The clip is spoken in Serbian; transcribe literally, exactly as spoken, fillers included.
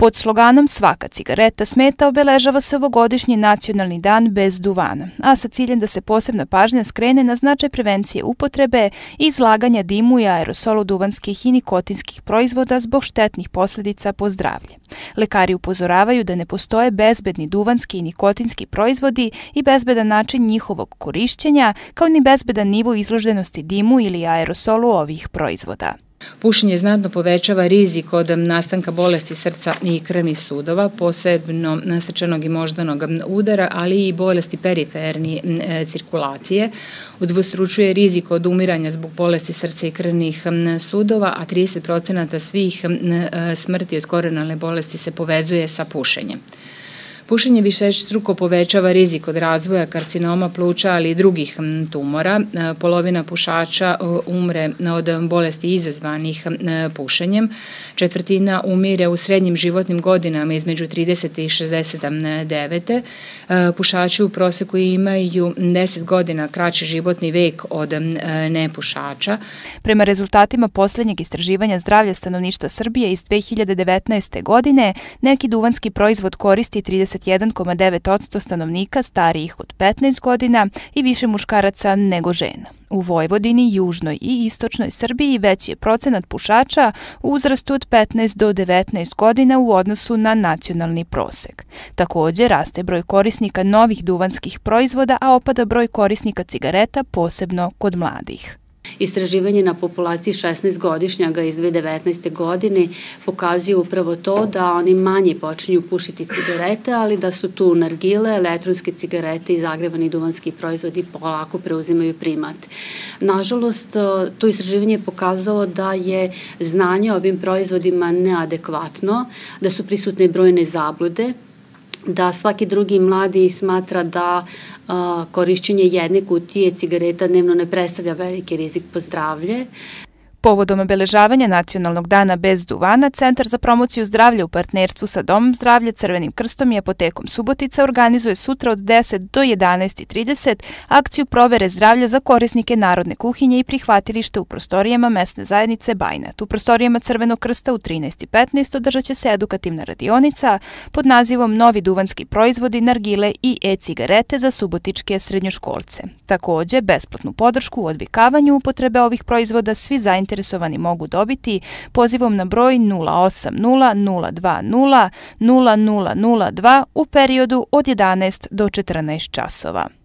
Pod sloganom Svaka cigareta smeta obeležava se ovogodišnji nacionalni dan bez duvana, a sa ciljem da se posebna pažnja skrene na značaj prevencije upotrebe i izlaganja dimu i aerosolu duvanskih i nikotinskih proizvoda zbog štetnih posledica po zdravlje. Lekari upozoravaju da ne postoje bezbedni duvanski i nikotinski proizvodi i bezbedan način njihovog korišćenja, kao ni bezbedan nivo izloženosti dimu ili aerosolu ovih proizvoda. Pušenje znatno povećava rizik od nastanka bolesti srca i krvnih sudova, posebno srčanog i moždanog udara, ali i bolesti periferne cirkulacije. Udvostručuje rizik od umiranja zbog bolesti srca i krvnih sudova, a trideset procenata svih smrti od koronarne bolesti se povezuje sa pušenjem. Pušenje višestruko povećava rizik od razvoja karcinoma pluća, ali i drugih tumora. Polovina pušača umre od bolesti izazvanih pušenjem. Četvrtina umire u srednjim životnim godinama između trideset i šezdeset devet. Pušači u proseku imaju deset godina kraći životni vek od nepušača. Prema rezultatima poslednjeg istraživanja zdravlja stanovništva Srbije iz dve hiljade devetnaeste. godine, neki duvanski proizvod koristi trideset jedan zarez devet posto stanovnika starijih od petnaest godina i više muškaraca nego žena. U Vojvodini, južnoj i istočnoj Srbiji veći je procenat pušača u uzrastu od petnaest do devetnaest godina u odnosu na nacionalni prosek. Također raste broj korisnika novih duvanskih proizvoda, a opada broj korisnika cigareta, posebno kod mladih. Istraživanje na populaciji šesnaestogodišnjaka iz dve hiljade devetnaeste. godine pokazuje upravo to da oni manje počinju pušiti cigarete, ali da su tu nargile, elektronske cigarete i zagrevani duvanski proizvodi polako preuzimaju primat. Nažalost, to istraživanje je pokazalo da je znanje o ovim proizvodima neadekvatno, da su prisutne brojne zablude, da svaki drugi mladi smatra da korišćenje jedne kutije cigareta dnevno ne predstavlja veliki rizik po zdravlje. Povodom obeležavanja Nacionalnog dana bez duvana, Centar za promociju zdravlja u partnerstvu sa Domom zdravlja, Crvenim krstom i Apotekom Subotica organizuje sutra od deset do jedanaest i trideset akciju provere zdravlja za korisnike narodne kuhinje i prihvatilište u prostorijama mesne zajednice Bajnat. U prostorijama Crvenog krsta u trinaest i petnaest održat će se edukativna radionica pod nazivom Novi duvanski proizvodi, nargile i e-cigarete za subotičke srednjoškolce. Takođe, besplatnu podršku u odvikavanju upotrebe ovih proizvoda svi zainteresovani Interesovani mogu dobiti pozivom na broj nula osam nula nula dva nula nula nula nula dva u periodu od jedanaest do četrnaest časova.